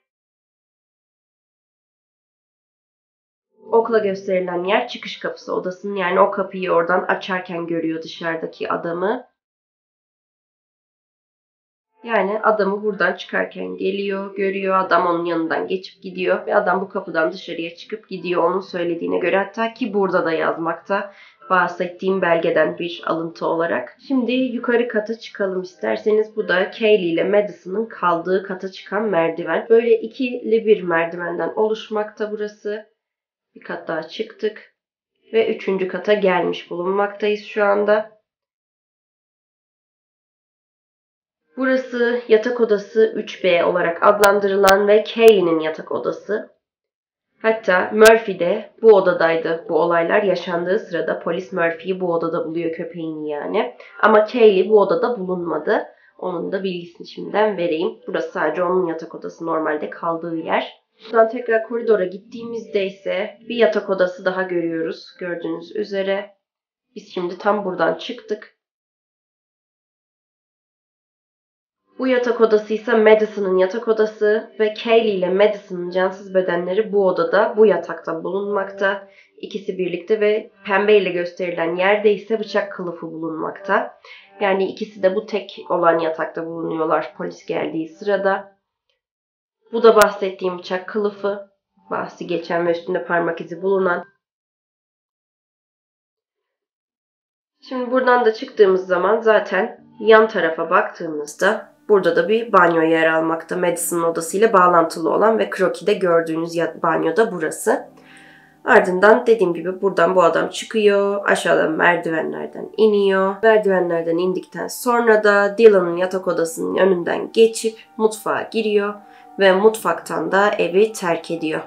Okla gösterilen yer çıkış kapısı odasının, yani o kapıyı oradan açarken görüyor dışarıdaki adamı. Yani adamı buradan çıkarken geliyor, görüyor, adam onun yanından geçip gidiyor ve adam bu kapıdan dışarıya çıkıp gidiyor onun söylediğine göre, hatta ki burada da yazmakta bahsettiğim belgeden bir alıntı olarak. Şimdi yukarı kata çıkalım isterseniz. Bu da Kaylee ile Madison'ın kaldığı kata çıkan merdiven. Böyle ikili bir merdivenden oluşmakta burası. Bir kat daha çıktık ve 3. kata gelmiş bulunmaktayız şu anda. Burası yatak odası 3B olarak adlandırılan ve Kaylee'nin yatak odası. Hatta Murphy de bu odadaydı. Bu olaylar yaşandığı sırada polis Murphy'yi bu odada buluyor, köpeğini yani. Ama Kaylee bu odada bulunmadı. Onun da bilgisini şimdiden vereyim. Burası sadece onun yatak odası, normalde kaldığı yer. Buradan tekrar koridora gittiğimizde ise bir yatak odası daha görüyoruz. Gördüğünüz üzere. Biz şimdi tam buradan çıktık. Bu yatak odası ise Madison'ın yatak odası ve Kaylee ile Madison'ın cansız bedenleri bu odada, bu yatakta bulunmakta. İkisi birlikte ve pembe ile gösterilen yerde ise bıçak kılıfı bulunmakta. Yani ikisi de bu tek olan yatakta bulunuyorlar polis geldiği sırada. Bu da bahsettiğim bıçak kılıfı, bahsi geçen ve üstünde parmak izi bulunan. Şimdi buradan da çıktığımız zaman zaten yan tarafa baktığımızda Burada da bir banyo yer almakta. Madison'ın odasıyla bağlantılı olan ve krokide gördüğünüz banyo da burası. Ardından dediğim gibi buradan bu adam çıkıyor. Aşağıdan merdivenlerden iniyor. Merdivenlerden indikten sonra da Dylan'ın yatak odasının önünden geçip mutfağa giriyor. Ve mutfaktan da evi terk ediyor.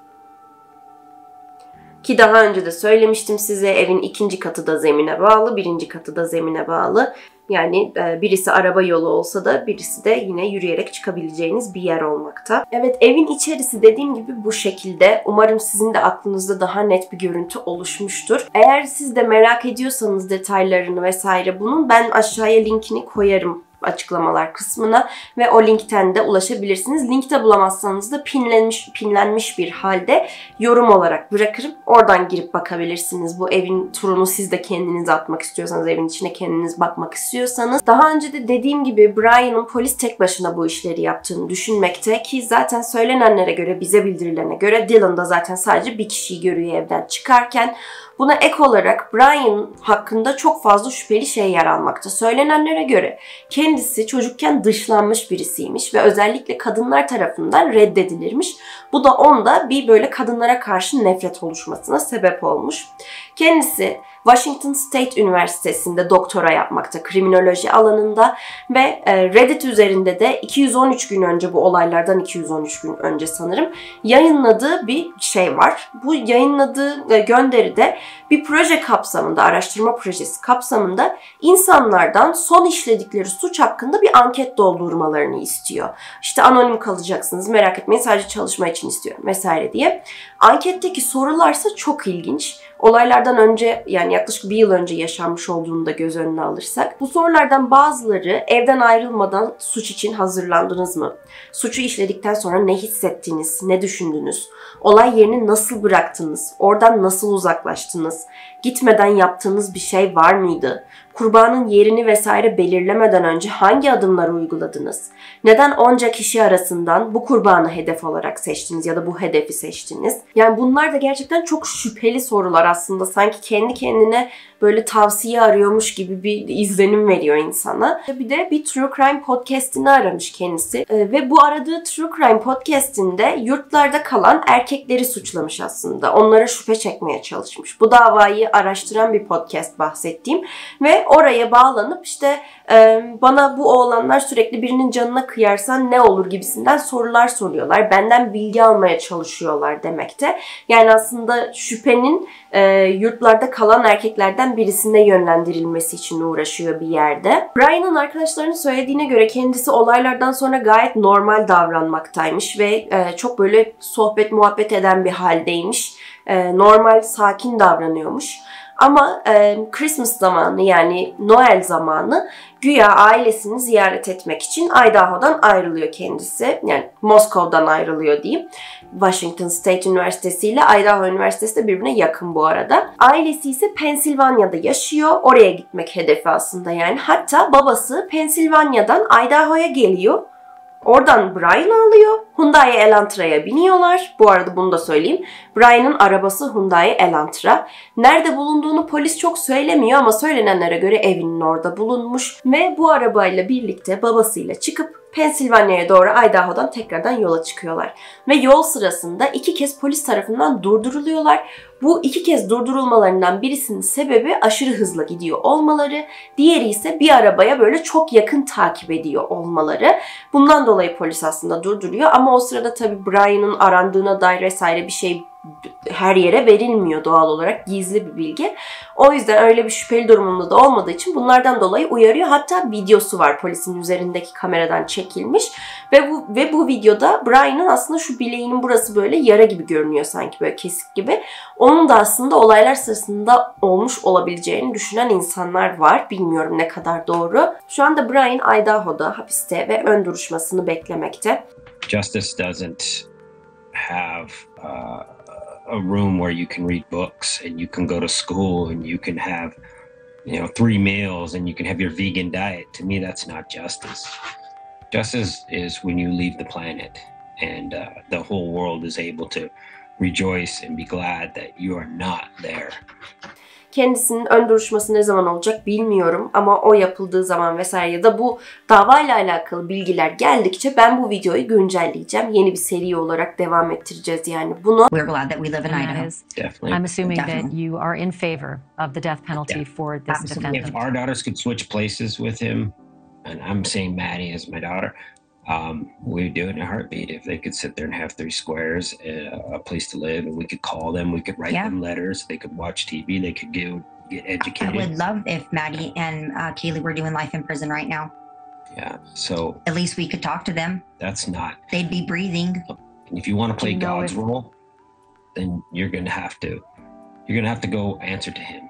Ki daha önce de söylemiştim size, evin 2. katı da zemine bağlı, 1. katı da zemine bağlı. Yani birisi araba yolu olsa da birisi de yine yürüyerek çıkabileceğiniz bir yer olmakta. Evet, evin içerisi dediğim gibi bu şekilde. Umarım sizin de aklınızda daha net bir görüntü oluşmuştur. Eğer siz de merak ediyorsanız detaylarını vesaire bunun, ben aşağıya linkini koyarım açıklamalar kısmına ve o linkten de ulaşabilirsiniz. Linkte bulamazsanız da pinlenmiş bir halde yorum olarak bırakırım. Oradan girip bakabilirsiniz. Bu evin turunu siz de kendiniz atmak istiyorsanız, evin içine kendiniz bakmak istiyorsanız. Daha önce de dediğim gibi Brian'ın polis tek başına bu işleri yaptığını düşünmekte ki zaten söylenenlere göre, bize bildirilene göre Dylan da zaten sadece bir kişiyi görüyor evden çıkarken. Buna ek olarak Brian hakkında çok fazla şüpheli şey yer almakta. Söylenenlere göre kendisi çocukken dışlanmış birisiymiş ve özellikle kadınlar tarafından reddedilirmiş. Bu da onda bir böyle kadınlara karşı nefret oluşmasına sebep olmuş. Kendisi Washington State Üniversitesi'nde doktora yapmakta kriminoloji alanında ve Reddit üzerinde de 213 gün önce, bu olaylardan 213 gün önce sanırım, yayınladığı bir şey var. Bu yayınladığı gönderide bir proje kapsamında, araştırma projesi kapsamında insanlardan son işledikleri suç hakkında bir anket doldurmalarını istiyor. İşte anonim kalacaksınız, merak etmeyin, sadece çalışma için istiyorum vesaire diye. Anketteki sorularsa çok ilginç. Olaylardan önce, yani yaklaşık bir yıl önce yaşanmış olduğunu da göz önüne alırsak. Bu sorulardan bazıları evden ayrılmadan suç için hazırlandınız mı? Suçu işledikten sonra ne hissettiniz, ne düşündünüz? Olay yerini nasıl bıraktınız? Oradan nasıl uzaklaştınız? Gitmeden yaptığınız bir şey var mıydı? Kurbanın yerini vesaire belirlemeden önce hangi adımları uyguladınız? Neden onca kişi arasından bu kurbanı hedef olarak seçtiniz ya da bu hedefi seçtiniz? Yani bunlar da gerçekten çok şüpheli sorular aslında. Sanki kendi kendine böyle tavsiye arıyormuş gibi bir izlenim veriyor insana. Bir de bir True Crime podcast'ini aramış kendisi. Ve bu aradığı True Crime podcast'inde yurtlarda kalan erkekleri suçlamış aslında. Onlara şüphe çekmeye çalışmış. Bu davayı araştıran bir podcast bahsettiğim. Ve oraya bağlanıp işte bana bu oğlanlar sürekli birinin canına kıyarsan ne olur gibisinden sorular soruyorlar. Benden bilgi almaya çalışıyorlar demekte. Yani aslında şüphenin yurtlarda kalan erkeklerden birisine yönlendirilmesi için uğraşıyor bir yerde. Brian'ın arkadaşlarının söylediğine göre kendisi olaylardan sonra gayet normal davranmaktaymış ve çok böyle sohbet muhabbet eden bir haldeymiş. Normal, sakin davranıyormuş. Ama Christmas zamanı, yani Noel zamanı güya ailesini ziyaret etmek için Idaho'dan ayrılıyor kendisi. Yani Moskova'dan ayrılıyor diyeyim. Washington State Üniversitesi ile Idaho Üniversitesi de birbirine yakın bu arada. Ailesi ise Pensilvanya'da yaşıyor. Oraya gitmek hedefi aslında yani. Hatta babası Pensilvanya'dan Idaho'ya geliyor. Oradan Brian'ı alıyor. Hyundai Elantra'ya biniyorlar. Bu arada bunu da söyleyeyim. Brian'ın arabası Hyundai Elantra. Nerede bulunduğunu polis çok söylemiyor ama söylenenlere göre evinin orada bulunmuş. Ve bu arabayla birlikte babasıyla çıkıp Pensilvanya'ya doğru Idaho'dan tekrardan yola çıkıyorlar. Ve yol sırasında 2 kez polis tarafından durduruluyorlar. Bu 2 kez durdurulmalarından birisinin sebebi aşırı hızla gidiyor olmaları. Diğeri ise bir arabaya böyle çok yakın takip ediyor olmaları. Bundan dolayı polis aslında durduruyor. Ama o sırada tabii Brian'ın arandığına dair vesaire bir şey her yere verilmiyor, doğal olarak gizli bir bilgi. O yüzden öyle bir şüpheli durumunda da olmadığı için bunlardan dolayı uyarıyor. Hatta videosu var, polisin üzerindeki kameradan çekilmiş ve bu videoda Brian'ın aslında şu bileğinin burası böyle yara gibi görünüyor, sanki böyle kesik gibi. Onun da aslında olaylar sırasında olmuş olabileceğini düşünen insanlar var. Bilmiyorum ne kadar doğru. Şu anda Brian Idaho'da hapiste ve ön duruşmasını beklemekte. Justice doesn't have a room where you can read books and you can go to school and you can have, 3 meals and you can have your vegan diet. To me, that's not justice. Justice is when you leave the planet and the whole world is able to rejoice and be glad that you are not there. Kendisinin ön duruşması ne zaman olacak bilmiyorum ama o yapıldığı zaman vesaire ya da bu davayla alakalı bilgiler geldikçe ben bu videoyu güncelleyeceğim. Yeni bir seri olarak devam ettireceğiz yani bunu. We're glad that we live in Idaho. Definitely. I'm assuming that Definitely. you are in favor of the death penalty for this Absolutely. defendant. If our daughters could switch places with him, and I'm saying Maddie is my daughter, we'd do it in a heartbeat. If they could sit there and have 3 squares, a place to live, and we could call them, we could write them letters, they could watch TV, they could get educated. I would love if Maddie and Kaylee were doing life in prison right now. Yeah, so At least we could talk to them. that's not. They'd be breathing. And if you want to play Do you know God's if- role, then you're gonna have to go answer to him.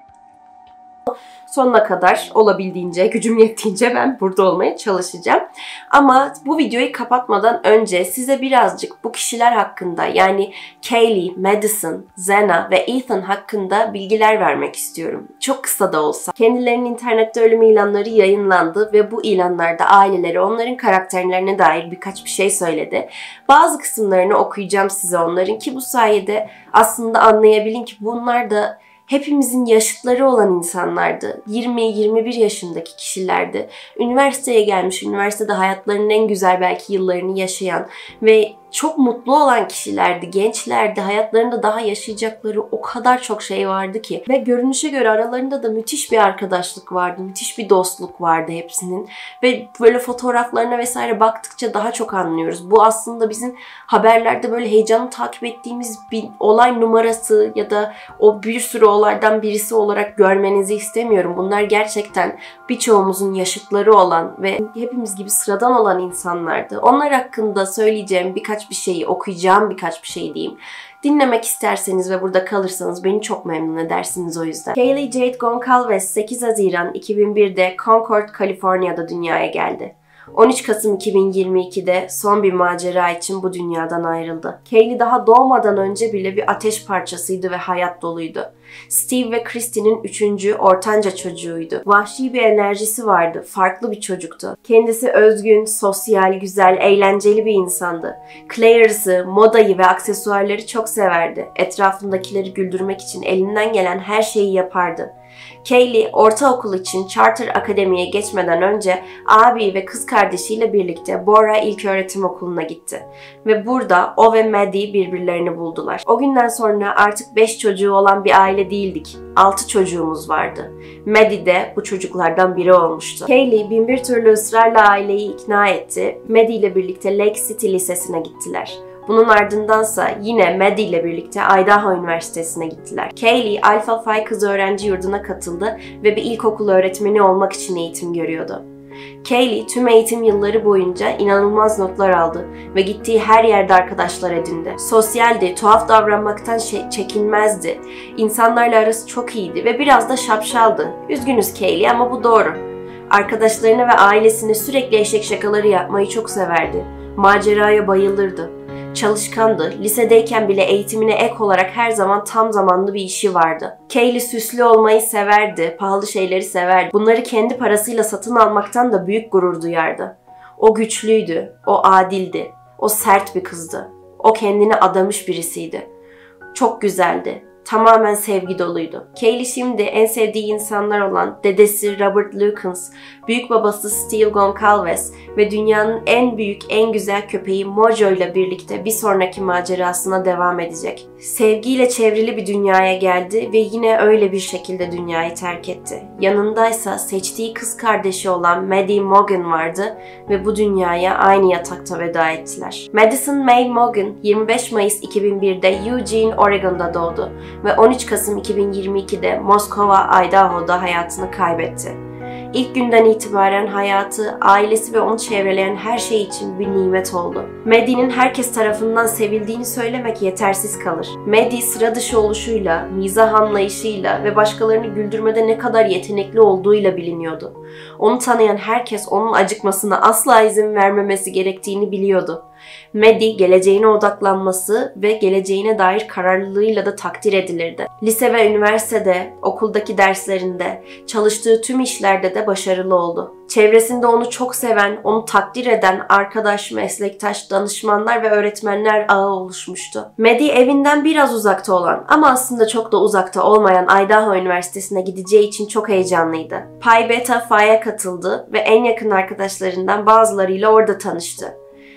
Sonuna kadar olabildiğince, gücüm yettiğince ben burada olmaya çalışacağım. Ama bu videoyu kapatmadan önce size birazcık bu kişiler hakkında yani Kaylee, Madison, Zena ve Ethan hakkında bilgiler vermek istiyorum. Çok kısa da olsa. Kendilerinin internette ölüm ilanları yayınlandı ve bu ilanlarda aileleri onların karakterlerine dair birkaç bir şey söyledi. Bazı kısımlarını okuyacağım size onların ki bu sayede aslında anlayabilin ki bunlar da hepimizin yaşıtları olan insanlardı. 20-21 yaşındaki kişilerdi. Üniversiteye gelmiş, üniversitede hayatlarının en güzel belki yıllarını yaşayan ve çok mutlu olan kişilerdi, gençlerdi. Hayatlarında daha yaşayacakları o kadar çok şey vardı ki. Ve görünüşe göre aralarında da müthiş bir arkadaşlık vardı, müthiş bir dostluk vardı hepsinin. Ve böyle fotoğraflarına vesaire baktıkça daha çok anlıyoruz. Bu aslında bizim haberlerde böyle heyecanlı takip ettiğimiz bir olay numarası ya da o bir sürü olaydan birisi olarak görmenizi istemiyorum. Bunlar gerçekten birçoğumuzun yaşıtları olan ve hepimiz gibi sıradan olan insanlardı. Onlar hakkında söyleyeceğim birkaç bir şeyi, okuyacağım birkaç bir şey diyeyim. Dinlemek isterseniz ve burada kalırsanız beni çok memnun edersiniz o yüzden. Kaylee Jade Goncalves 8 Haziran 2001'de Concord, Kaliforniya'da dünyaya geldi. 13 Kasım 2022'de son bir macera için bu dünyadan ayrıldı. Kaylee daha doğmadan önce bile bir ateş parçasıydı ve hayat doluydu. Steve ve Christy'nin 3. ortanca çocuğuydu. Vahşi bir enerjisi vardı, farklı bir çocuktu. Kendisi özgün, sosyal, güzel, eğlenceli bir insandı. Claire'sı, modayı ve aksesuarları çok severdi. Etrafındakileri güldürmek için elinden gelen her şeyi yapardı. Kaylee ortaokul için Charter Akademi'ye geçmeden önce abi ve kız kardeşiyle birlikte Bora İlköğretim Okulu'na gitti. Ve burada o ve Maddie birbirlerini buldular. O günden sonra artık 5 çocuğu olan bir aile değildik. 6 çocuğumuz vardı. Maddie de bu çocuklardan biri olmuştu. Kaylee bin bir türlü ısrarla aileyi ikna etti. Maddie ile birlikte Lake City Lisesi'ne gittiler. Bunun ardındansa yine Maddie ile birlikte Idaho Üniversitesi'ne gittiler. Kaylee Alpha Phi kız öğrenci yurduna katıldı ve bir ilkokul öğretmeni olmak için eğitim görüyordu. Kaylee tüm eğitim yılları boyunca inanılmaz notlar aldı ve gittiği her yerde arkadaşlar edindi. Sosyaldi, tuhaf davranmaktan çekinmezdi. İnsanlarla arası çok iyiydi ve biraz da şapşaldı. Üzgünüz Kaylee ama bu doğru. Arkadaşlarına ve ailesine sürekli eşek şakaları yapmayı çok severdi. Maceraya bayılırdı. Çalışkandı. Lisedeyken bile eğitimine ek olarak her zaman tam zamanlı bir işi vardı. Kaylee süslü olmayı severdi, pahalı şeyleri severdi. Bunları kendi parasıyla satın almaktan da büyük gurur duyardı. O güçlüydü, o adildi, o sert bir kızdı. O kendine adamış birisiydi. Çok güzeldi. Tamamen sevgi doluydu. Kaylee şimdi en sevdiği insanlar olan dedesi Robert Lukens, büyük babası Steve Goncalves ve dünyanın en büyük, en güzel köpeği Mojo ile birlikte bir sonraki macerasına devam edecek. Sevgiyle çevrili bir dünyaya geldi ve yine öyle bir şekilde dünyayı terk etti. Yanındaysa seçtiği kız kardeşi olan Maddie Morgan vardı ve bu dünyaya aynı yatakta veda ettiler. Madison May Morgan 25 Mayıs 2001'de Eugene, Oregon'da doğdu ve 13 Kasım 2022'de Moskova, Idaho'da hayatını kaybetti. İlk günden itibaren hayatı, ailesi ve onu çevreleyen her şey için bir nimet oldu. Maddie'nin herkes tarafından sevildiğini söylemek yetersiz kalır. Maddie sıra dışı oluşuyla, mizah anlayışıyla ve başkalarını güldürmede ne kadar yetenekli olduğuyla biliniyordu. Onu tanıyan herkes onun acıkmasına asla izin vermemesi gerektiğini biliyordu. Maddie geleceğine odaklanması ve geleceğine dair kararlılığıyla da takdir edilirdi. Lise ve üniversitede, okuldaki derslerinde, çalıştığı tüm işlerde de başarılı oldu. Çevresinde onu çok seven, onu takdir eden arkadaş, meslektaş, danışmanlar ve öğretmenler ağı oluşmuştu. Maddie evinden biraz uzakta olan ama aslında çok da uzakta olmayan Idaho Üniversitesi'ne gideceği için çok heyecanlıydı. Pi Beta Phi'ye katıldı ve en yakın arkadaşlarından bazılarıyla orada tanıştı.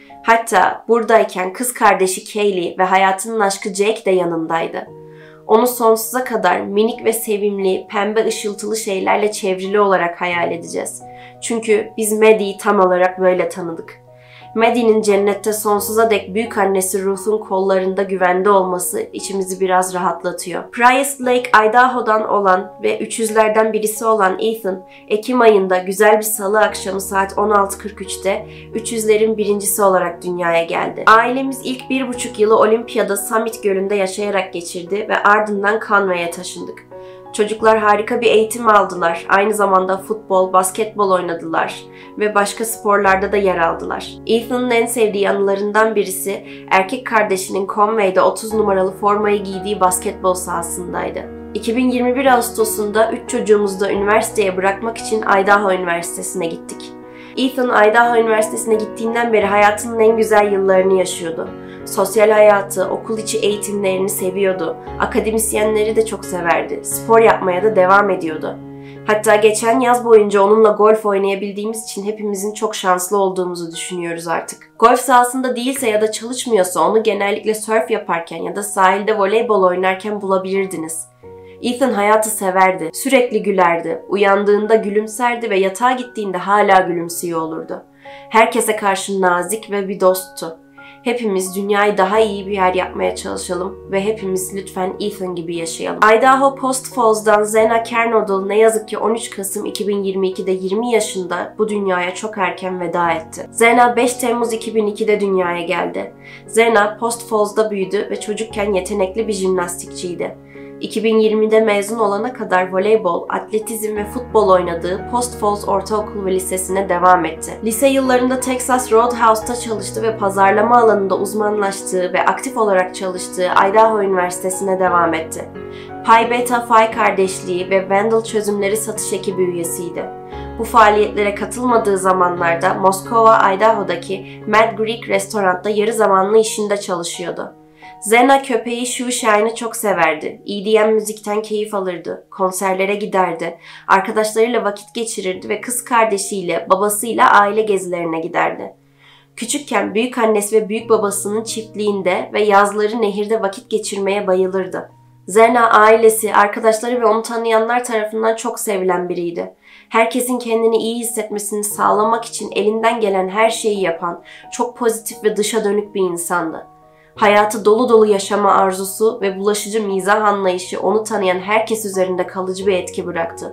Hatta buradayken kız kardeşi Kaylee ve hayatının aşkı Jake de yanındaydı. Onu sonsuza kadar minik ve sevimli, pembe ışıltılı şeylerle çevrili olarak hayal edeceğiz. Çünkü biz Maddie'yi tam olarak böyle tanıdık. Maddie'nin cennette sonsuza dek büyük annesi Ruth'un kollarında güvende olması içimizi biraz rahatlatıyor. Price Lake, Idaho'dan olan ve üçüzlerden birisi olan Ethan, Ekim ayında güzel bir salı akşamı saat 16:43'te üçüzlerin birincisi olarak dünyaya geldi. Ailemiz ilk 1,5 yılı Olimpiyada Summit Gölü'nde yaşayarak geçirdi ve ardından Conway'e taşındık. Çocuklar harika bir eğitim aldılar. Aynı zamanda futbol, basketbol oynadılar ve başka sporlarda da yer aldılar. Ethan'ın en sevdiği anılarından birisi erkek kardeşinin Conway'de 30 numaralı formayı giydiği basketbol sahasındaydı. 2021 Ağustos'unda 3 çocuğumuzu da üniversiteye bırakmak için Idaho Üniversitesi'ne gittik. Ethan, Idaho Üniversitesi'ne gittiğinden beri hayatının en güzel yıllarını yaşıyordu. Sosyal hayatı, okul içi eğitimlerini seviyordu. Akademisyenleri de çok severdi. Spor yapmaya da devam ediyordu. Hatta geçen yaz boyunca onunla golf oynayabildiğimiz için hepimizin çok şanslı olduğumuzu düşünüyoruz artık. Golf sahasında değilse ya da çalışmıyorsa onu genellikle surf yaparken ya da sahilde voleybol oynarken bulabilirdiniz. Ethan hayatı severdi, sürekli gülerdi, uyandığında gülümserdi ve yatağa gittiğinde hala gülümsüyor olurdu. Herkese karşı nazik ve bir dosttu. Hepimiz dünyayı daha iyi bir yer yapmaya çalışalım ve hepimiz lütfen Ethan gibi yaşayalım. Idaho Post Falls'dan Zena Kernodle ne yazık ki 13 Kasım 2022'de 20 yaşında bu dünyaya çok erken veda etti. Zena 5 Temmuz 2002'de dünyaya geldi. Zena Post Falls'da büyüdü ve çocukken yetenekli bir jimnastikçiydi. 2020'de mezun olana kadar voleybol, atletizm ve futbol oynadığı Post Falls Ortaokul ve Lisesi'ne devam etti. Lise yıllarında Texas Roadhouse'ta çalıştı ve pazarlama alanında uzmanlaştığı ve aktif olarak çalıştığı Idaho Üniversitesi'ne devam etti. Pi Beta Phi kardeşliği ve Vandal çözümleri satış ekibi üyesiydi. Bu faaliyetlere katılmadığı zamanlarda Moskova, Idaho'daki Mad Greek restoranda yarı zamanlı işinde çalışıyordu. Zena köpeği Shoeshine'ı çok severdi. EDM müzikten keyif alırdı. Konserlere giderdi. Arkadaşlarıyla vakit geçirirdi ve kız kardeşiyle, babasıyla aile gezilerine giderdi. Küçükken büyük annesi ve büyük babasının çiftliğinde ve yazları nehirde vakit geçirmeye bayılırdı. Zena ailesi, arkadaşları ve onu tanıyanlar tarafından çok sevilen biriydi. Herkesin kendini iyi hissetmesini sağlamak için elinden gelen her şeyi yapan, çok pozitif ve dışa dönük bir insandı. Hayatı dolu dolu yaşama arzusu ve bulaşıcı mizah anlayışı onu tanıyan herkes üzerinde kalıcı bir etki bıraktı.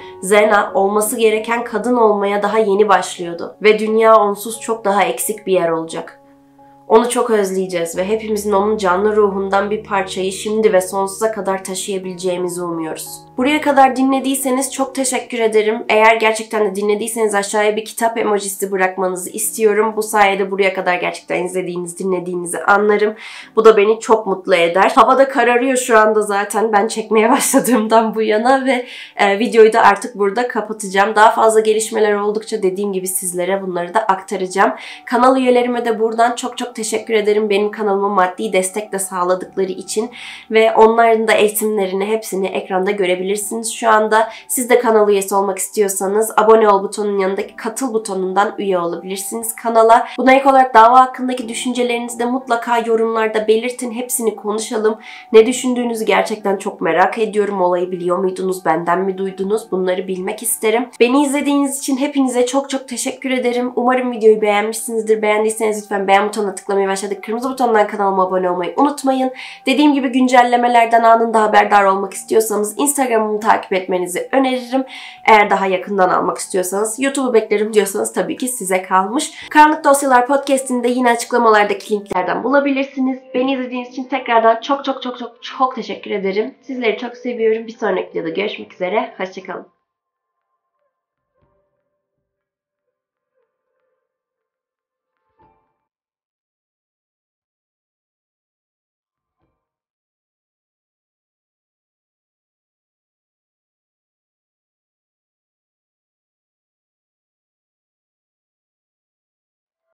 Zena olması gereken kadın olmaya daha yeni başlıyordu ve dünya onsuz çok daha eksik bir yer olacak. Onu çok özleyeceğiz ve hepimizin onun canlı ruhundan bir parçayı şimdi ve sonsuza kadar taşıyabileceğimizi umuyoruz. Buraya kadar dinlediyseniz çok teşekkür ederim. Eğer gerçekten de dinlediyseniz aşağıya bir kitap emojisi bırakmanızı istiyorum. Bu sayede buraya kadar gerçekten izlediğiniz, dinlediğinizi anlarım. Bu da beni çok mutlu eder. Hava da kararıyor şu anda zaten ben çekmeye başladığımdan bu yana ve videoyu da artık burada kapatacağım. Daha fazla gelişmeler oldukça dediğim gibi sizlere bunları da aktaracağım. Kanal üyelerime de buradan çok teşekkür ederim. Benim kanalıma maddi destek de sağladıkları için ve onların da eğitimlerini hepsini ekranda görebilirsiniz şu anda. Siz de kanal üyesi olmak istiyorsanız abone ol butonunun yanındaki katıl butonundan üye olabilirsiniz kanala. Buna ek olarak dava hakkındaki düşüncelerinizi de mutlaka yorumlarda belirtin. Hepsini konuşalım. Ne düşündüğünüzü gerçekten çok merak ediyorum. Olayı biliyor muydunuz? Benden mi duydunuz? Bunları bilmek isterim. Beni izlediğiniz için hepinize çok teşekkür ederim. Umarım videoyu beğenmişsinizdir. Beğendiyseniz lütfen beğen butonuna tıklamayı başladık. Kırmızı butondan kanalıma abone olmayı unutmayın. Dediğim gibi güncellemelerden anında haberdar olmak istiyorsanız Instagram'ımı takip etmenizi öneririm. Eğer daha yakından almak istiyorsanız YouTube'u beklerim diyorsanız tabii ki size kalmış. Karanlık Dosyalar Podcast'ini de yine açıklamalardaki linklerden bulabilirsiniz. Beni izlediğiniz için tekrardan çok teşekkür ederim. Sizleri çok seviyorum. Bir sonraki videoda görüşmek üzere. Hoşçakalın.